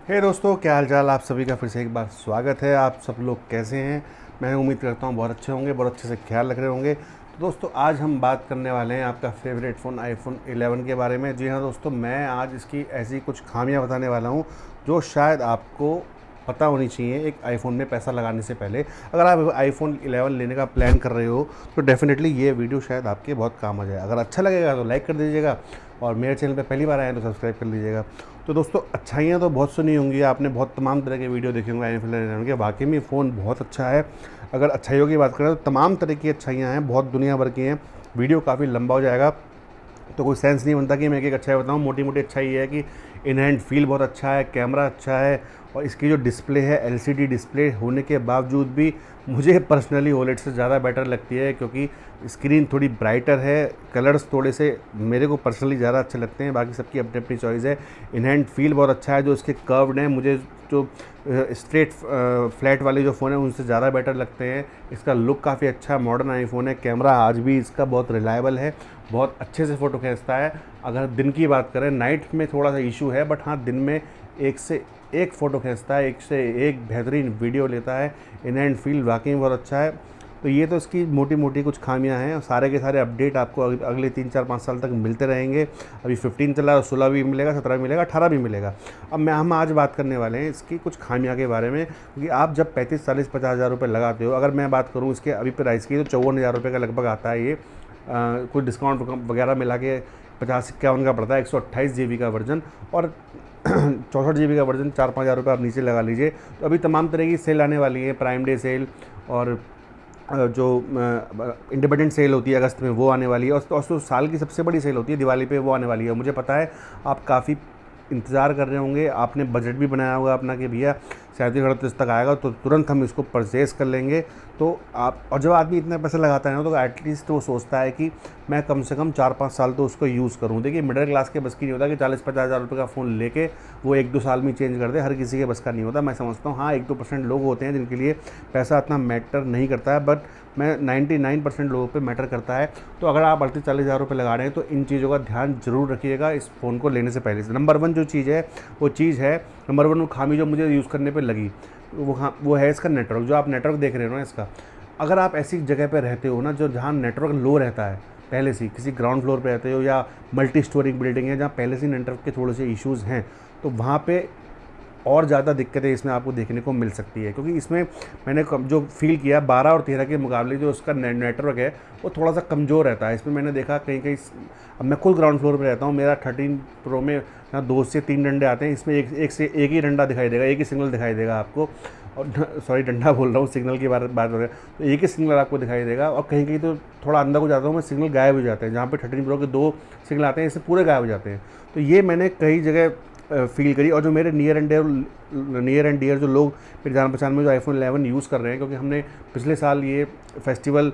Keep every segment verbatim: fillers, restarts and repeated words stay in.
हे दोस्तों, क्या हाल चाल। आप सभी का फिर से एक बार स्वागत है। आप सब लोग कैसे हैं? मैं उम्मीद करता हूँ बहुत अच्छे होंगे, बहुत अच्छे से ख्याल रख रहे होंगे। तो दोस्तों, आज हम बात करने वाले हैं आपका फेवरेट फ़ोन आईफोन इलेवन के बारे में। जी हाँ दोस्तों, मैं आज इसकी ऐसी कुछ खामियां बताने वाला हूँ जो शायद आपको पता होनी चाहिए एक आईफोन में पैसा लगाने से पहले। अगर आप आईफोन इलेवन लेने का प्लान कर रहे हो तो डेफिनेटली ये वीडियो शायद आपके बहुत काम आ जाए। अगर अच्छा लगेगा तो लाइक कर दीजिएगा और मेरे चैनल पे पहली बार आए तो सब्सक्राइब कर लीजिएगा। तो दोस्तों, अच्छाइयाँ तो बहुत सुनी होंगी आपने, बहुत तमाम तरह के वीडियो देखे होंगे आईफोन इलेवन के। वाकई में फ़ोन बहुत अच्छा है। अगर अच्छाइयों की बात करें तो तमाम तरह की अच्छाइयाँ हैं, बहुत दुनिया भर की हैं। वीडियो काफ़ी लंबा हो जाएगा तो कोई सेंस नहीं बनता कि मैं एक एक अच्छाई बताऊँ। मोटी मोटी अच्छाई ये है कि इन हैंड फील बहुत अच्छा है, कैमरा अच्छा है और इसकी जो डिस्प्ले है एलसीडी डिस्प्ले होने के बावजूद भी मुझे पर्सनली ओलेड से ज़्यादा बेटर लगती है, क्योंकि स्क्रीन थोड़ी ब्राइटर है, कलर्स थोड़े से मेरे को पर्सनली ज़्यादा अच्छे लगते हैं। बाकी सबकी अपनी अपनी चॉइस है। इन हैंड फील बहुत अच्छा है, जो इसके कर्व्ड हैं मुझे जो स्ट्रेट फ्लैट वाले जो फ़ोन है उनसे ज़्यादा बेटर लगते हैं। इसका लुक काफ़ी अच्छा है, मॉडर्न आईफोन है। कैमरा आज भी इसका बहुत रिलायबल है, बहुत अच्छे से फ़ोटो खींचता है। अगर दिन की बात करें, नाइट में थोड़ा सा इशू है, बट हाँ दिन में एक से एक फ़ोटो खींचता है, एक से एक बेहतरीन वीडियो लेता है। इन हैंड फील वाकई में बहुत अच्छा है। तो ये तो इसकी मोटी मोटी कुछ खामियां हैं। सारे के सारे अपडेट आपको अगले तीन चार पाँच साल तक मिलते रहेंगे। अभी फिफ्टीन चला है, सोलह भी मिलेगा, सत्रह भी मिलेगा, अठारह भी मिलेगा। अब मैं हम आज बात करने वाले हैं इसकी कुछ खामियां के बारे में, क्योंकि आप जब पैंतीस चालीस पचास हज़ार रुपये लगाते हो, अगर मैं बात करूँ इसके अभी प्राइस की, तो चौवन हज़ार रुपये का लगभग आता है ये। कुछ डिस्काउंट वगैरह मिला के पचास इक्यावन का पड़ता है, एक सौ अट्ठाईस जी बी का वर्जन, और चौंसठ जी बी का वर्जन चार पाँच हज़ार रुपये आप नीचे लगा लीजिए। तो अभी तमाम तरह की सेल आने वाली है, प्राइम डे सेल और जो इंडिपेंडेंट सेल होती है अगस्त में, वो आने वाली है। और तो साल की सबसे बड़ी सेल होती है दिवाली पे, वो आने वाली है। मुझे पता है आप काफ़ी इंतज़ार कर रहे होंगे, आपने बजट भी बनाया होगा अपना कि भैया सैंतीस अड़तीस तक आएगा तो तुरंत हम इसको परचेज़ कर लेंगे। तो आप, और जब आदमी इतना पैसा लगाता है ना, तो एटलीस्ट वो सोचता है कि मैं कम से कम चार पाँच साल तो उसको यूज़ करूँ। देखिए, मिडिल क्लास के बस की नहीं होता कि चालीस पचास हज़ार रुपये का फ़ोन लेके वो एक दो साल में चेंज कर दे। हर किसी के बस का नहीं होता। मैं समझता हूँ हाँ एक दो परसेंट लोग होते हैं जिनके लिए पैसा इतना मैटर नहीं करता है, बट मैं निन्यानवे परसेंट लोगों पे मैटर करता है। तो अगर आप अड़तीस चालीस हज़ार रुपये लगा रहे हैं तो इन चीज़ों का ध्यान जरूर रखिएगा इस फ़ोन को लेने से पहले से। नंबर वन जो चीज़ है वो चीज़ है नंबर वन वो खामी जो मुझे यूज़ करने पे लगी, वो हाँ वो है इसका नेटवर्क। जो आप नेटवर्क देख रहे हो ना इसका, अगर आप ऐसी जगह पे रहते हो ना जो जहाँ नेटवर्क लो रहता है, पहले से किसी ग्राउंड फ्लोर पे रहते हो या मल्टी स्टोरी बिल्डिंग है जहाँ पहले से नेटवर्क के थोड़े से इश्यूज़ हैं, तो वहाँ पे और ज़्यादा दिक्कतें इसमें आपको देखने को मिल सकती है। क्योंकि इसमें मैंने जो फील किया बारह और तेरह के मुकाबले जो उसका नेटवर्क है वो थोड़ा सा कमज़ोर रहता है। इसमें मैंने देखा कहीं कहीं, अब मैं खुद ग्राउंड फ्लोर पे रहता हूँ, मेरा थर्टीन प्रो में यहाँ दो से तीन डंडे आते हैं, इसमें एक एक से एक ही डंडा दिखाई देगा, एक ही सिग्नल दिखाई देगा आपको। और सॉरी डंडा बोल रहा हूँ, सिग्नल की बात बात हो रही है, तो एक ही सिग्नल आपको दिखाई देगा। और कहीं कहीं तो थोड़ा अंदर को जाता हूँ मैं, सिग्नल गायब हो जाते हैं। जहाँ पे थर्टीन प्रो के दो सिग्नल आते हैं, इससे पूरे गायब हो जाते हैं। तो ये मैंने कई जगह फील करी। और जो मेरे near and dear near and dear जो लोग मेरे जान पहचान में जो आईफोन इलेवन यूज़ कर रहे हैं, क्योंकि हमने पिछले साल ये फेस्टिवल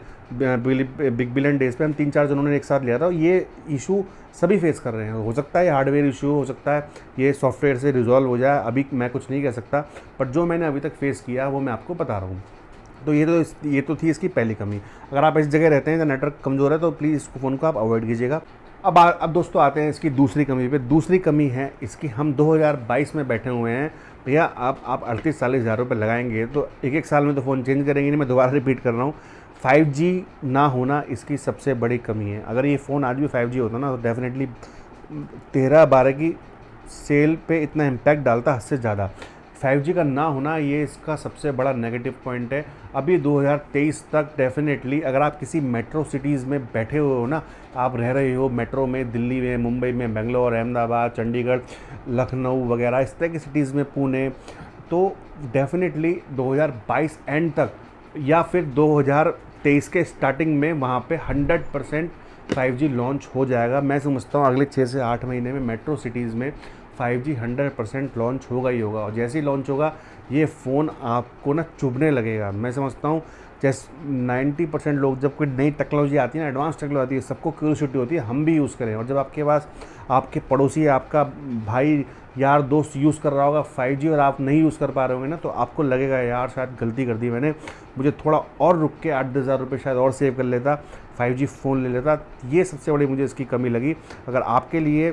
बिग बिलियन डेज़ पे हम तीन चार जनों ने एक साथ लिया था, ये इशू सभी फेस कर रहे हैं। हो सकता है हार्डवेयर इशू, हो सकता है ये सॉफ्टवेयर से रिजॉल्व हो जाए, अभी मैं कुछ नहीं कह सकता, बट जो मैंने अभी तक फेस किया वो मैं आपको बता रहा हूँ। तो ये तो ये तो थी इसकी पहली कमी। अगर आप इस जगह रहते हैं जहाँ नेटवर्क कमज़ोर है तो प्लीज़ इस फ़ोन को आप अवॉइड कीजिएगा। अब आ, अब दोस्तों आते हैं इसकी दूसरी कमी पे। दूसरी कमी है इसकी, हम दो हज़ार बाईस में बैठे हुए हैं भैया। आप आप अड़तीस चालीस हज़ार रुपये लगाएंगे तो एक एक साल में तो फ़ोन चेंज करेंगे नहीं। मैं दोबारा रिपीट कर रहा हूँ, फाइव जी ना होना इसकी सबसे बड़ी कमी है। अगर ये फ़ोन आज भी फाइव जी होता ना तो डेफिनेटली तेरह बारह की सेल पे इतना इम्पैक्ट डालता, हद से ज़्यादा। फाइव जी का ना होना ये इसका सबसे बड़ा नेगेटिव पॉइंट है। अभी दो हज़ार तेईस तक डेफिनेटली अगर आप किसी मेट्रो सिटीज़ में बैठे हुए हो ना, आप रह रहे हो मेट्रो में, दिल्ली में, मुंबई में, बेंगलोर, अहमदाबाद, चंडीगढ़, लखनऊ वगैरह इस तरह की सिटीज़ में, पुणे, तो डेफिनेटली दो हज़ार बाईस एंड तक या फिर दो हज़ार तेईस के स्टार्टिंग में वहाँ पे hundred percent five G launch हो जाएगा। मैं समझता हूँ अगले छः से आठ महीने में मेट्रो सिटीज़ में five G hundred percent launch होगा ही होगा। और जैसे ही लॉन्च होगा ये फ़ोन आपको ना चुभने लगेगा। मैं समझता हूँ जैसे नाइन्टी परसेंट लोग, जब कोई नई टेक्नोलॉजी आती है ना, एडवांस टेक्नोलॉजी आती है, सबको क्यूरियोसिटी होती है हम भी यूज़ करें। और जब आपके पास आपके पड़ोसी, आपका भाई, यार, दोस्त यूज़ कर रहा होगा फाइव जी और आप नहीं यूज़ कर पा रहे होंगे ना, तो आपको लगेगा यार शायद गलती कर दी मैंने, मुझे थोड़ा और रुक के आठ दस हज़ार रुपये शायद और सेव कर लेता, फाइव जी फ़ोन ले लेता। ये सबसे बड़ी मुझे इसकी कमी लगी। अगर आपके लिए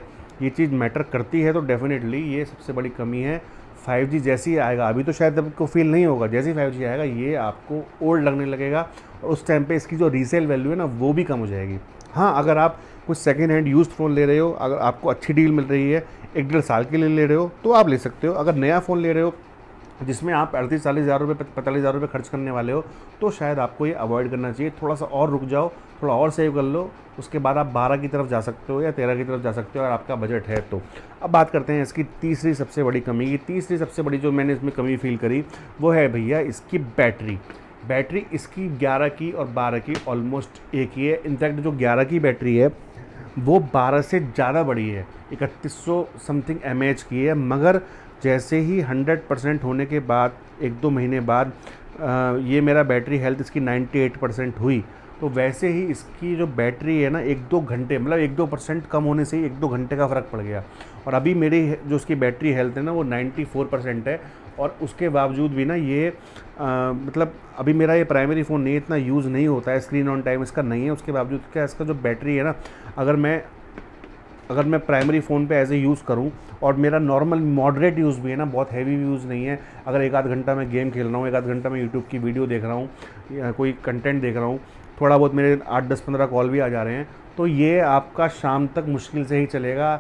ये चीज़ मैटर करती है, तो डेफिनेटली ये सबसे बड़ी कमी है। फाइव जी जैसे ही आएगा, अभी तो शायद आपको फील नहीं होगा, जैसे ही फाइव जी आएगा ये आपको ओल्ड लगने लगेगा और उस टाइम पे इसकी जो रीसेल वैल्यू है ना वो भी कम हो जाएगी। हाँ, अगर आप कुछ सेकेंड हैंड यूज्ड फ़ोन ले रहे हो, अगर आपको अच्छी डील मिल रही है, एक डेढ़ साल के लिए ले रहे हो तो आप ले सकते हो। अगर नया फ़ोन ले रहे हो जिसमें आप अड़तीस चालीस हज़ार रुपये पैंतालीस हज़ार रुपये खर्च करने वाले हो, तो शायद आपको ये अवॉइड करना चाहिए। थोड़ा सा और रुक जाओ, थोड़ा और सेव कर लो, उसके बाद आप बारह की तरफ जा सकते हो या तेरह की तरफ जा सकते हो अगर आपका बजट है तो। अब बात करते हैं इसकी तीसरी सबसे बड़ी कमी की। तीसरी सबसे बड़ी जो मैंने इसमें कमी फील करी वो है भैया इसकी बैटरी। बैटरी इसकी ग्यारह की और बारह की ऑलमोस्ट एक ही है। इनफैक्ट जो ग्यारह की बैटरी है वो बारह से ज़्यादा बड़ी है, इकतीस सौ समथिंग एम एच की है। मगर जैसे ही हंड्रेड परसेंट होने के बाद एक दो महीने बाद आ, ये मेरा बैटरी हेल्थ इसकी अट्ठानवे परसेंट हुई, तो वैसे ही इसकी जो बैटरी है ना एक दो घंटे मतलब एक दो परसेंट कम होने से ही एक दो घंटे का फ़र्क पड़ गया। और अभी मेरी जो उसकी बैटरी हेल्थ है ना वो चौरानवे परसेंट है। और उसके बावजूद भी ना ये आ, मतलब अभी मेरा ये प्राइमरी फ़ोन नहीं, इतना यूज़ नहीं होता है, स्क्रीन ऑन टाइम इसका नहीं है। उसके बावजूद क्या इसका जो बैटरी है ना, अगर मैं अगर मैं प्राइमरी फ़ोन पे एज ए यूज़ करूँ और मेरा नॉर्मल मॉडरेट यूज़ भी है ना, बहुत हैवी यूज़ नहीं है, अगर एक आध घंटा मैं गेम खेल रहा हूँ, एक आध घंटा मैं यूट्यूब की वीडियो देख रहा हूँ या कोई कंटेंट देख रहा हूँ, थोड़ा बहुत मेरे आठ दस पंद्रह कॉल भी आ जा रहे हैं, तो ये आपका शाम तक मुश्किल से ही चलेगा।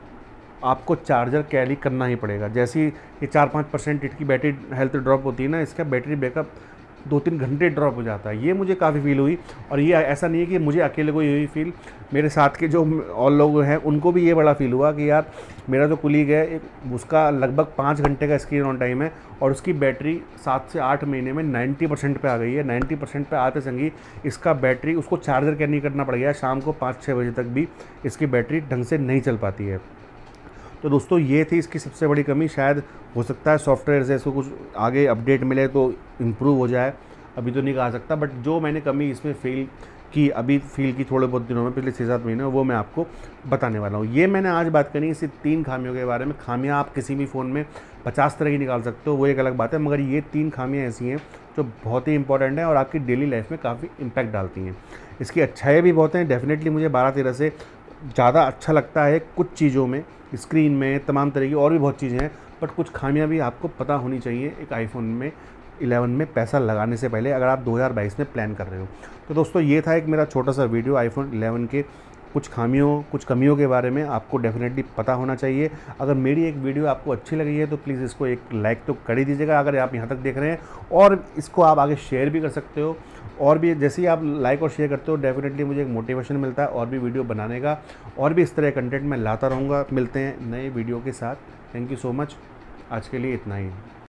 आपको चार्जर कैरी करना ही पड़ेगा। जैसी ये चार पाँच परसेंट इसकी बैटरी हेल्थ ड्रॉप होती है ना, इसका बैटरी बैकअप दो तीन घंटे ड्रॉप हो जाता है। ये मुझे काफ़ी फील हुई। और ये ऐसा नहीं है कि मुझे अकेले को यही फील, मेरे साथ के जो और लोग हैं उनको भी ये बड़ा फील हुआ कि यार मेरा जो कुलीग है एक उसका लगभग पाँच घंटे का स्क्रीन ऑन टाइम है और उसकी बैटरी सात से आठ महीने में नब्बे परसेंट पे आ गई है। नब्बे परसेंट पे आते संगी इसका बैटरी उसको चार्जर कैरी करना पड़ गया, शाम को पाँच छः बजे तक भी इसकी बैटरी ढंग से नहीं चल पाती है। तो दोस्तों ये थी इसकी सबसे बड़ी कमी। शायद हो सकता है सॉफ्टवेयर से इसको कुछ आगे अपडेट मिले तो इम्प्रूव हो जाए, अभी तो नहीं कहा सकता। बट जो मैंने कमी इसमें फील की, अभी फील की थोड़े बहुत दिनों में, पिछले छः सात महीने, वो मैं आपको बताने वाला हूँ। ये मैंने आज बात करनी है इसी तीन खामियों के बारे में। खामियाँ आप किसी भी फ़ोन में पचास तरह की निकाल सकते हो, वो एक अलग बात है, मगर ये तीन खामियाँ ऐसी हैं जो बहुत ही इंपॉर्टेंट हैं और आपकी डेली लाइफ में काफ़ी इम्पैक्ट डालती हैं। इसकी अच्छाई भी बहुत हैं, डेफिनेटली मुझे बारह तेरह से ज़्यादा अच्छा लगता है कुछ चीज़ों में, स्क्रीन में, तमाम तरह की और भी बहुत चीज़ें हैं। बट कुछ खामियां भी आपको पता होनी चाहिए एक आईफोन में इलेवन में पैसा लगाने से पहले, अगर आप दो हज़ार बाईस में प्लान कर रहे हो। तो दोस्तों ये था एक मेरा छोटा सा वीडियो आईफोन इलेवन के कुछ खामियों कुछ कमियों के बारे में। आपको डेफिनेटली पता होना चाहिए। अगर मेरी एक वीडियो आपको अच्छी लगी है तो प्लीज़ इसको एक लाइक तो कर ही दीजिएगा अगर आप यहाँ तक देख रहे हैं, और इसको आप आगे शेयर भी कर सकते हो। और भी जैसे ही आप लाइक और शेयर करते हो डेफिनेटली मुझे एक मोटिवेशन मिलता है और भी वीडियो बनाने का, और भी इस तरह कंटेंट मैं लाता रहूँगा। मिलते हैं नए वीडियो के साथ। Thank you so much. आज के लिए इतना ही।